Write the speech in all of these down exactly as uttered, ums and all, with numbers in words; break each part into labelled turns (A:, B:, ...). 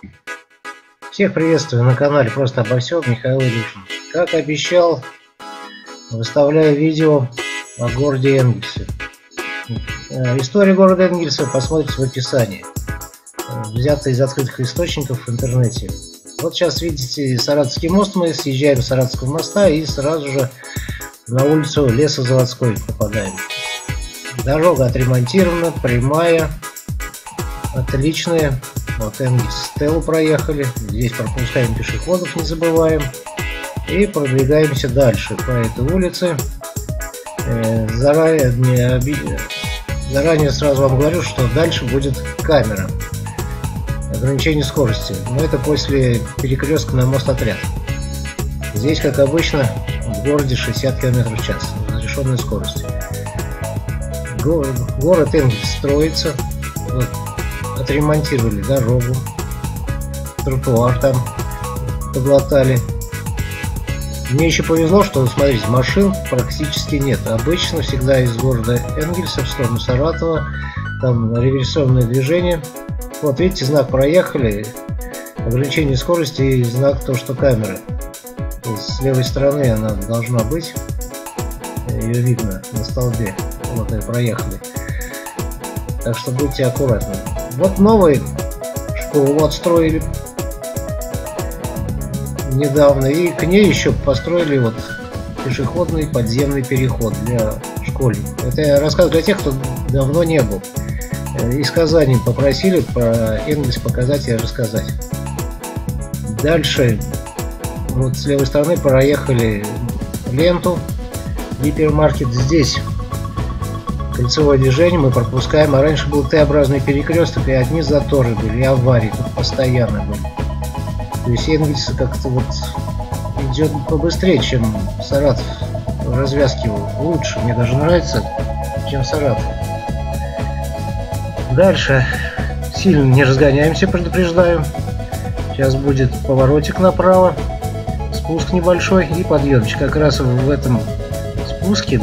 A: Всех приветствую на канале Просто обо всем, Михаил Илюшин. Как обещал, выставляю видео о городе Энгельсе. История города Энгельса посмотрите в описании. Взято из открытых источников в интернете. Вот сейчас видите Саратовский мост, мы съезжаем с Саратовского моста и сразу же на улицу Лесозаводской попадаем. Дорога отремонтирована, прямая, отличная. Вот Энгельс Стеллу проехали, здесь пропускаем пешеходов, не забываем. И продвигаемся дальше по этой улице. Э, заранее, заранее сразу вам говорю, что дальше будет камера ограничения скорости. Но это после перекрестка на мост Отряд. Здесь, как обычно, в городе шестьдесят километров в час, разрешенной скорости. Го город Энгельс строится. Вот. Отремонтировали дорогу, тротуар там подлатали. Мне еще повезло, что, смотрите, машин практически нет. Обычно всегда из города Энгельса в сторону Саратова там реверсионное движение. Вот видите, знак проехали, ограничение скорости и знак то, что камера. С левой стороны она должна быть, ее видно на столбе. Вот и проехали. Так что будьте аккуратны. Вот новую школу отстроили недавно, и к ней еще построили вот пешеходный подземный переход для школьников. Это я рассказываю для тех, кто давно не был. Из Казани попросили про Энгельс показать и рассказать. Дальше вот с левой стороны проехали ленту гипермаркет. Здесь кольцевое движение мы пропускаем, а раньше был Т-образный перекресток, и одни заторы были, и аварии тут постоянно были. То есть Энгельс как-то вот идет побыстрее, чем Саратов. Развязки его лучше, мне даже нравится, чем Саратов. Дальше сильно не разгоняемся, предупреждаю. Сейчас будет поворотик направо, спуск небольшой и подъемчик. Как раз в этом спуске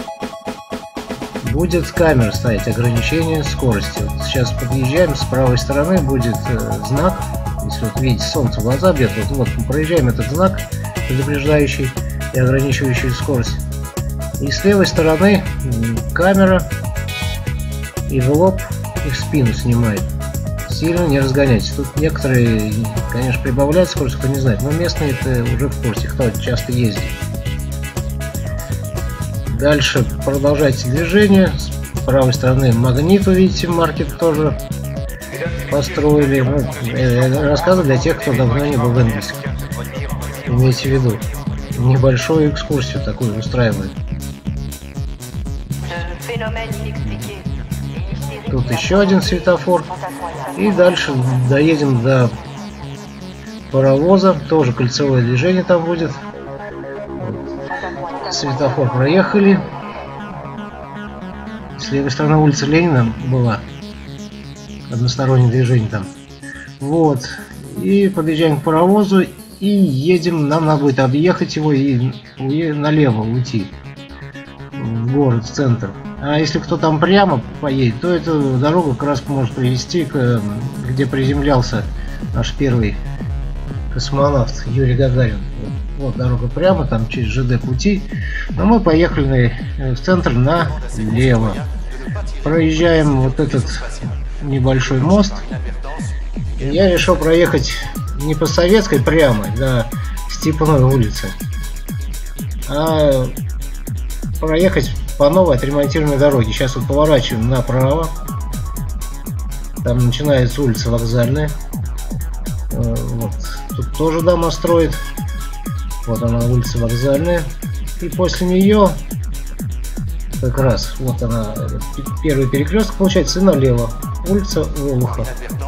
A: будет камера стоять, ограничение скорости. Вот сейчас подъезжаем, с правой стороны будет э, знак. Если вот видите, солнце в глаза бьет, вот, вот мы проезжаем этот знак, предупреждающий и ограничивающий скорость. И с левой стороны камера, и в лоб, и в спину снимает. Сильно не разгоняйтесь. Тут некоторые, конечно, прибавляют скорость, кто не знает, но местные это уже в курсе, кто часто ездит. Дальше продолжайте движение. С правой стороны Магнит, увидите, маркет тоже построили. Ну, я рассказываю для тех, кто давно не был в Энгельсе. Имейте в виду. Небольшую экскурсию такую устраивают. Тут еще один светофор. И дальше доедем до паровоза. Тоже кольцевое движение там будет. Светофор проехали. С левой стороны улица Ленина была. Одностороннее движение там. Вот. И подъезжаем к паровозу и едем. Нам надо будет объехать его и налево уйти в город, в центр. А если кто там прямо поедет, то эту дорогу как раз может привести к, где приземлялся наш первый космонавт Юрий Гагарин. Вот дорога прямо, там через ЖД пути. Но мы поехали в центр налево. Проезжаем вот этот небольшой мост. Я решил проехать не по Советской прямо до Степной улицы, а проехать по новой отремонтированной дороге. Сейчас вот поворачиваем направо. Там начинается улица Вокзальная. Вот. Тут тоже дома строят. Вот она, улица Вокзальная. И после нее как раз вот она, первый перекресток получается, и налево улица Волха.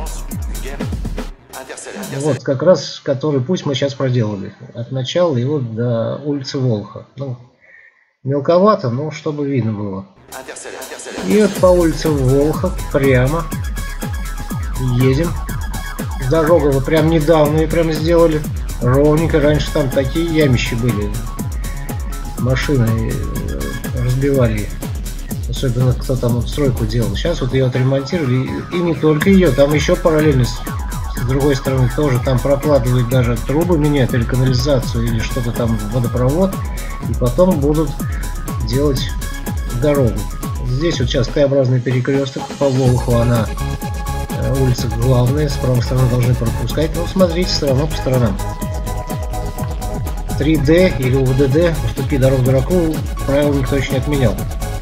A: Вот как раз который путь мы сейчас проделали. От начала и вот до улицы Волха. Ну, мелковато, но чтобы видно было. И вот по улице Волха прямо едем. Дорога вот прям недавно ее прям сделали. Ровненько. Раньше там такие ямищи были. Машины разбивали. Особенно кто там вот стройку делал. Сейчас вот ее отремонтировали. И, и не только ее. Там еще параллельно с другой стороны тоже там прокладывают, даже трубы меняют, или канализацию, или что-то там, водопровод, и потом будут делать дорогу. Здесь вот сейчас Т-образный перекресток, по Волоху она, улица главная, с правой стороны должны пропускать, но смотрите все равно по сторонам. три дэ или У Д Д, уступи дорогу дураку, правил никто еще не отменял.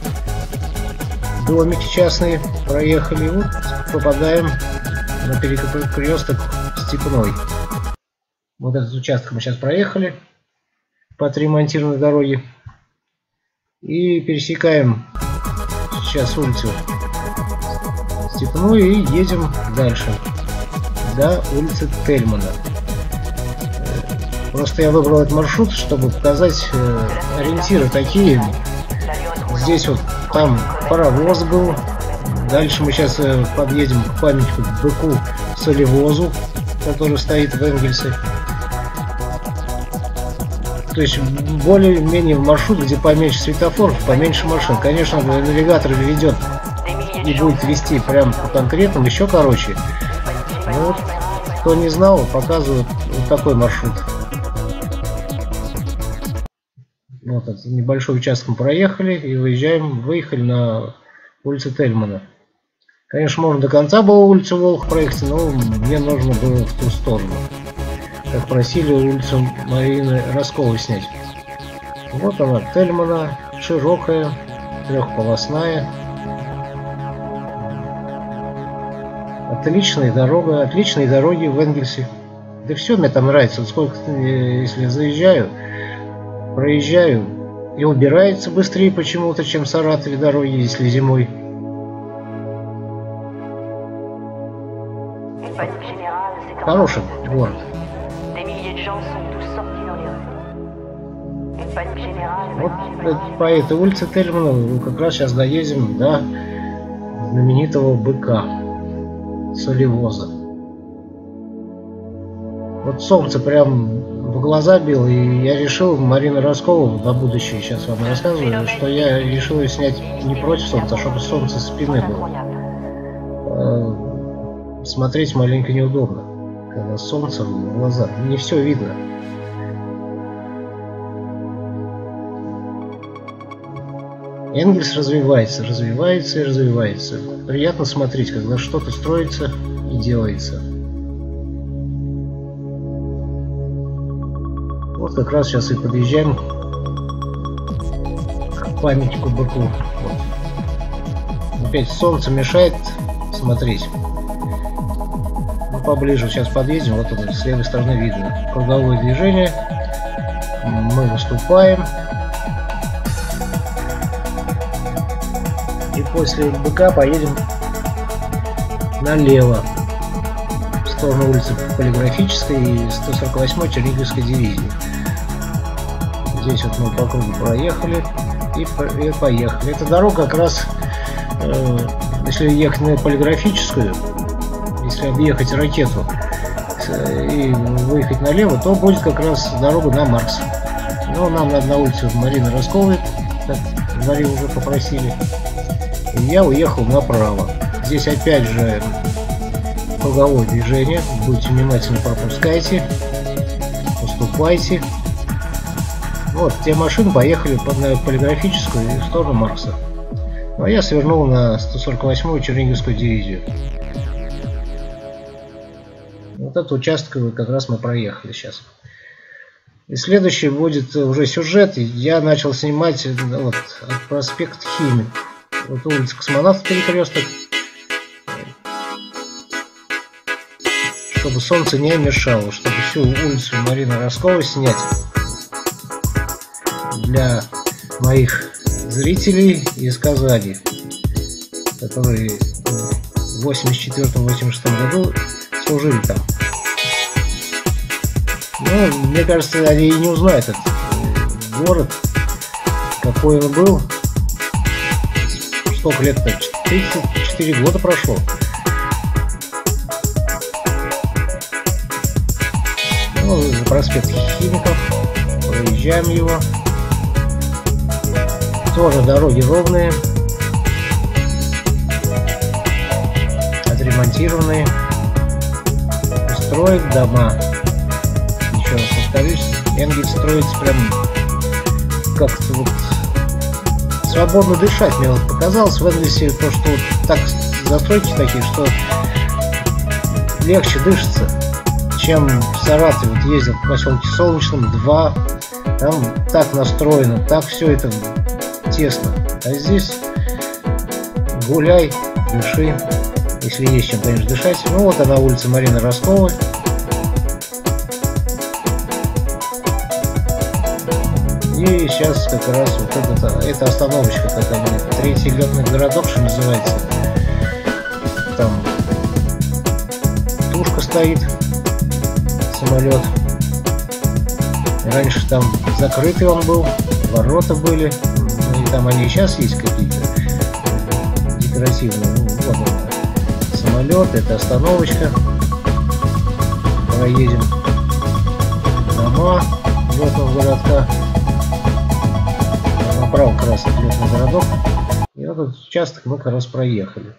A: Домики частные проехали, вот попадаем на перекресток Степной. Вот этот участок мы сейчас проехали по отремонтированной дороге и пересекаем сейчас улицу Степную и едем дальше до улицы Тельмана. Просто я выбрал этот маршрут, чтобы показать э, ориентиры такие. Здесь вот там паровоз был. Дальше мы сейчас э, подъедем к памятнику быку Солевозу, который стоит в Энгельсе. То есть более-менее маршрут, где поменьше светофоров, поменьше машин. Конечно, навигатор ведет и будет вести прям по конкретному, еще короче. Но вот, кто не знал, показывают вот такой маршрут. Вот этот небольшой участок проехали и выезжаем, выехали на улицу Тельмана. Конечно, можно до конца было улицу Волх проехать, но мне нужно было в ту сторону. Как просили, улицу Марины Росковой снять. Вот она, Тельмана, широкая, трехполосная. Отличная дорога, отличные дороги в Энгельсе. Да все мне там нравится. Вот сколько, если заезжаю, проезжаю, и убирается быстрее почему-то, чем в Саратове дороги, если зимой. Хороший город. Вот по этой улице Тельмана как раз сейчас доедем до знаменитого быка Солевоза. Вот солнце прям в глаза било, и я решил, Марина Роскова на будущее сейчас вам рассказываю, что я решил ее снять не против солнца, а чтобы солнце со спины было. Смотреть маленько неудобно, когда солнце в глаза, не все видно. Энгельс развивается, развивается и развивается. Приятно смотреть, когда что-то строится и делается. Вот как раз сейчас и подъезжаем к памятнику быку. Вот. Опять солнце мешает смотреть. Ну, поближе сейчас подъедем, вот это с левой стороны видно. Круговое движение. Мы выступаем. И после быка поедем налево, в сторону улицы Полиграфической и сто сорок восьмой Черниговской дивизии. Здесь вот мы по кругу проехали и, и поехали. Эта дорога как раз, э, если ехать на Полиграфическую, если объехать ракету э, и выехать налево, то будет как раз дорога на Маркс. Но нам надо на улицу Марины Росковой, как говорил, уже попросили. И я уехал направо. Здесь опять же круговое движение. Будьте внимательны, пропускайте, уступайте. Вот, те машины поехали на Полиграфическую и в сторону Маркса. Ну, а я свернул на сто сорок восьмую Черниговскую дивизию. Вот этот участок как раз мы проехали сейчас. И следующий будет уже сюжет. Я начал снимать вот, от проспекта Химик. Вот улица Космонавтов, перекресток. Чтобы солнце не мешало, чтобы всю улицу Марины Росковой снять. Для моих зрителей из Казани, которые в восемьдесят четвёртом — восемьдесят шестом году служили там. Ну, мне кажется, они и не узнают этот город, какой он был. Сколько лет-то? тридцать четыре года прошло. Ну, проспект Химиков. Проезжаем его. Тоже дороги ровные. Отремонтированные. строит дома. Еще раз повторюсь, Энгельс строится прям как-то вот свободно дышать. Мне вот показалось в Энгельсе то, что вот так застройки такие, что легче дышится, чем в Саратове. Вот ездил в поселке Солнечном, два, там так настроено, так все это тесно. А здесь гуляй, дыши, если есть чем, конечно, дышать. Ну вот она, улица Марины Росковой. И сейчас как раз вот это, это остановочка такая, третий летный городок, что называется. Там тушка стоит, самолет. Раньше там закрытый он был, ворота были. Ну, и там они и сейчас есть какие-то декоративные. Ну, вот он, самолет, это остановочка. Проедем дома летного городка. Направо как раз летный городок. И вот этот участок мы как раз проехали.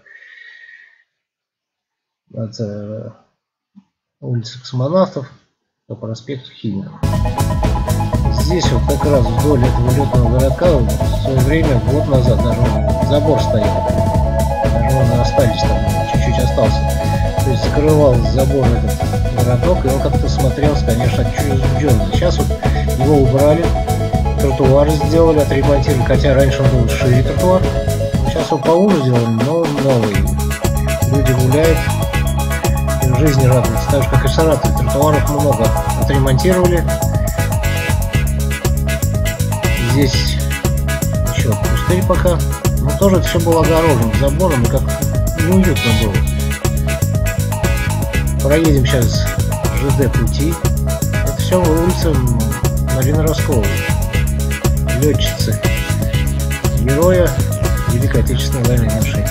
A: От э, улицы Космонавтов по проспекту Химиков. Здесь вот как раз вдоль этого летного городка в свое время, год назад, даже забор стоял. Даже он остались там, чуть-чуть остался. То есть скрывал забор этот городок, и он как-то смотрелся, конечно, отчужденно. Сейчас вот его убрали, тротуары сделали, отремонтировали, хотя раньше он был шире тротуар. Сейчас его поуже сделали, но новый. Люди гуляют, и в жизни радуются. Так же, как и в Саратове, тротуаров много отремонтировали. Здесь еще пустырь пока. Но тоже это все было огорожено забором, и как неуютно было. Проедем сейчас ЖД пути. Это все улица Марины Росковой, летчицы, героя Великой Отечественной войны нашей.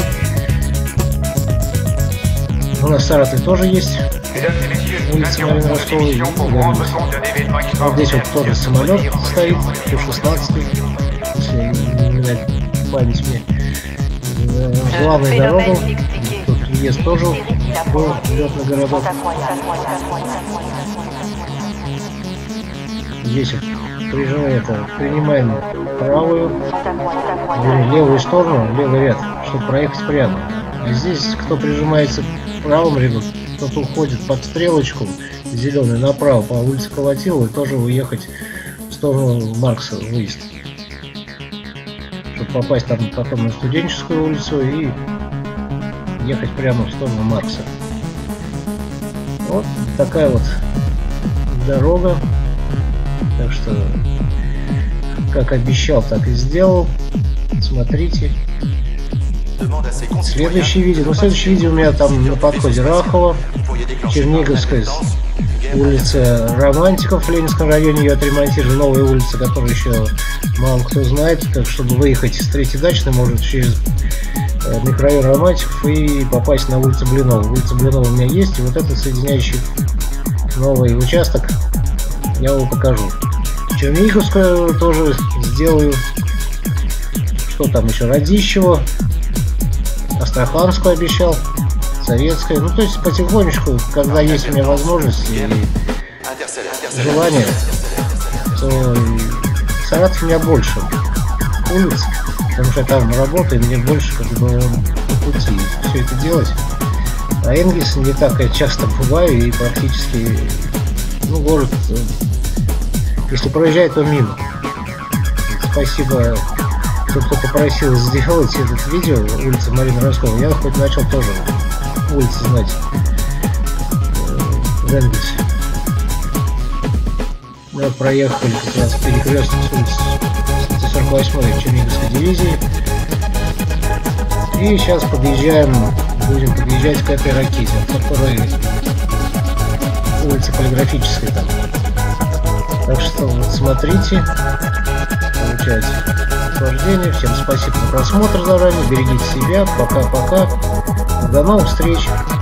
A: У нас в Саратове тоже есть улица Марины Росковой. Вот здесь вот тоже самолет стоит, Ту шестнадцать, если не менять память мне. Главная дорога, тут въезд тоже был, летный городок. Здесь вот прижимаем, это, принимаем правую, левую сторону, левый ряд, чтобы проехать прямо. А здесь, кто прижимается в правом ряду, кто-то уходит под стрелочку зеленую направо по улице Колотилова и тоже уехать в сторону Маркса, выезд. Чтобы попасть там потом на Студенческую улицу и ехать прямо в сторону Маркса. Вот такая вот дорога. Так что, как обещал, так и сделал. Смотрите. Следующее видео. Ну, следующее видео у меня там на подходе Рахова, Черниговская улица Романтиков в Ленинском районе. Ее отремонтировали. Новая улица, которую еще мало кто знает. Так, чтобы выехать из Третьей Дачной, можно через микрорайон Романтиков и попасть на улицу Блинова. Улица Блинова у меня есть. И вот этот соединяющий новый участок я его покажу. Черниговскую тоже сделаю. Что там еще? Радищево. Астраханскую обещал. Советская. Ну, то есть потихонечку, когда есть у меня возможность и желание, то Саратов у меня больше улиц, потому что я там работаю, и мне больше как бы по пути все это делать. А Энгельс не так я часто бываю, и практически, ну, город, если проезжает, то мимо. Спасибо, что кто попросил сделать этот видео, улица Марины Росковой. Я хоть начал тоже улицы знать в Энгельсе. Мы проехали как раз перекресток с улицы сто сорок восьмой Черниговской дивизии. И сейчас подъезжаем, будем подъезжать к этой ракете, которая улица Полиграфическая там. Так что вот смотрите, получается прохождение. Всем спасибо за просмотр заранее, берегите себя, пока-пока, до новых встреч.